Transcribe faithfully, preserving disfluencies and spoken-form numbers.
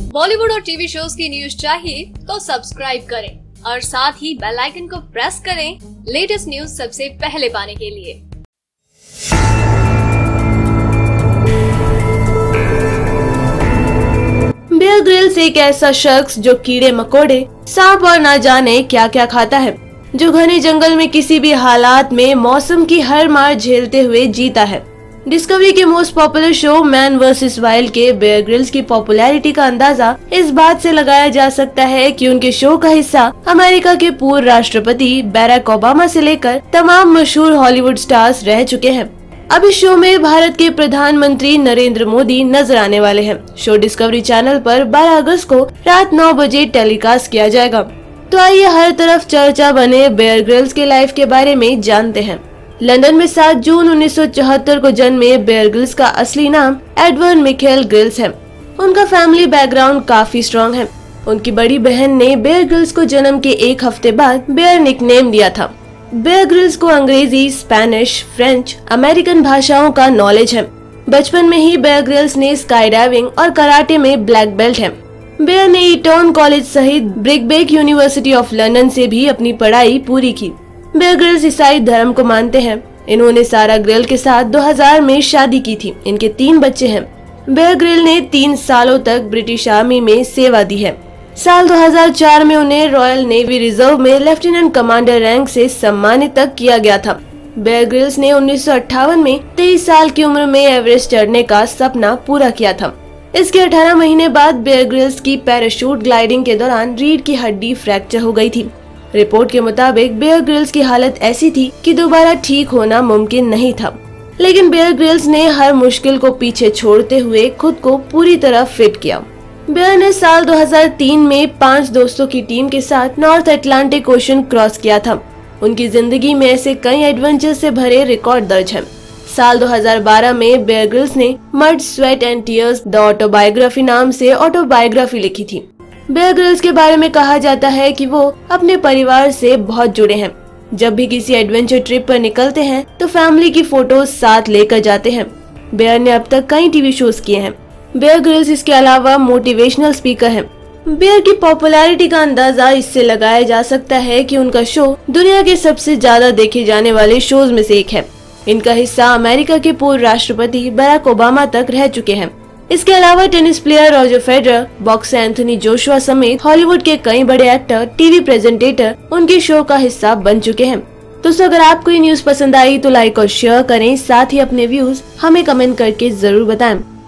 बॉलीवुड और TV shows की news चाहिए तो सब्सक्राइब करें और साथ ही बेल आइकन को प्रेस करें लेटेस्ट न्यूज सबसे पहले पाने के लिए। बेयर ग्रिल्स एक ऐसा शख्स जो कीड़े मकोड़े, सांप और ना जाने क्या क्या खाता है, जो घने जंगल में किसी भी हालात में मौसम की हर मार झेलते हुए जीता है। डिस्कवरी के most popular show man versus wild के बेयर ग्रिल्स की पॉपुलैरिटी का अंदाजा इस बात से लगाया जा सकता है कि उनके शो का हिस्सा अमेरिका के पूर्व राष्ट्रपति बैरक ओबामा से लेकर तमाम मशहूर हॉलीवुड स्टार्स रह चुके हैं। अब इस शो में भारत के प्रधानमंत्री नरेंद्र मोदी नजर आने वाले हैं। शो डिस्कवरी चैनल पर बारह अगस्त को रात नौ बजे टेलीकास्ट किया जाएगा। तो आइए हर तरफ चर्चा बने बेयर ग्रिल्स के लाइफ के बारे में जानते हैं। लंदन में सात जून उन्नीस सौ चौहत्तर को जन्मे बेयर ग्रिल्स का असली नाम एडवर्ड मिखेल ग्रिल्स है। उनका फैमिली बैकग्राउंड काफी स्ट्रॉन्ग है। उनकी बड़ी बहन ने बेयर ग्रिल्स को जन्म के एक हफ्ते बाद बेयर निकनेम दिया था। बेयर ग्रिल्स को अंग्रेजी, स्पेनिश, फ्रेंच, अमेरिकन भाषाओं का नॉलेज है। बचपन में ही बेयर ग्रिल्स ने स्काई डाइविंग और कराटे में ब्लैक बेल्ट है। बेयर ने ईटन कॉलेज सहित ब्रिकबेक यूनिवर्सिटी ऑफ लंदन से भी अपनी पढ़ाई पूरी की। बेयर ग्रिल्स ईसाई धर्म को मानते हैं। इन्होंने सारा ग्रिल के साथ दो हज़ार में शादी की थी। इनके तीन बच्चे हैं। बेयर ग्रिल ने तीन सालों तक ब्रिटिश आर्मी में सेवा दी है। साल दो हज़ार चार में उन्हें रॉयल नेवी रिजर्व में लेफ्टिनेंट कमांडर रैंक से सम्मानित तक किया गया था। बेयर ग्रिल्स ने उन्नीस सौ अट्ठावन में तेईस साल की उम्र में एवरेस्ट चढ़ने का सपना पूरा किया था। इसके अठारह महीने बाद बेयर ग्रिल्स की पैराशूट ग्लाइडिंग के दौरान रीढ़ की हड्डी फ्रैक्चर हो गई थी। रिपोर्ट के मुताबिक बेयर ग्रिल्स की हालत ऐसी थी कि दोबारा ठीक होना मुमकिन नहीं था। लेकिन बेयर ग्रिल्स ने हर मुश्किल को पीछे छोड़ते हुए खुद को पूरी तरह फिट किया। बेयर ने साल दो हज़ार तीन में पांच दोस्तों की टीम के साथ नॉर्थ अटलांटिक ओशन क्रॉस किया था। उनकी जिंदगी में ऐसे कई एडवेंचर से भरे रिकॉर्ड दर्ज हैं। साल दो हज़ार बारह में बेयर ग्रिल्स ने mud, sweat and tears the autobiography नाम से ऑटोबायोग्राफी लिखी थी। बेयर ग्रिल्स के बारे में कहा जाता है कि वो अपने परिवार से बहुत जुड़े हैं। जब भी किसी एडवेंचर ट्रिप पर निकलते हैं तो फैमिली की फोटोज साथ लेकर जाते हैं। बेयर ने अब तक कई टीवी शोज किए हैं। बेयर ग्रिल्स इसके अलावा मोटिवेशनल स्पीकर हैं। बेयर की पॉपुलैरिटी का अंदाजा इससे लगाया जा सकता है कि उनका शो दुनिया के सबसे ज्यादा देखे जाने वाले शोज में से एक है। इनका हिस्सा अमेरिका के पूर्व राष्ट्रपति बैरक ओबामा तक रह चुके हैं। इसके अलावा tennis player Roger Federer, boxer Anthony Joshua समेत हॉलीवुड के कई बड़े एक्टर, टीवी प्रेजेंटेटर उनके शो का हिस्सा बन चुके हैं। दोस्तों, अगर आपको ये न्यूज पसंद आई तो लाइक और शेयर करें। साथ ही अपने व्यूज हमें कमेंट करके जरूर बताएं।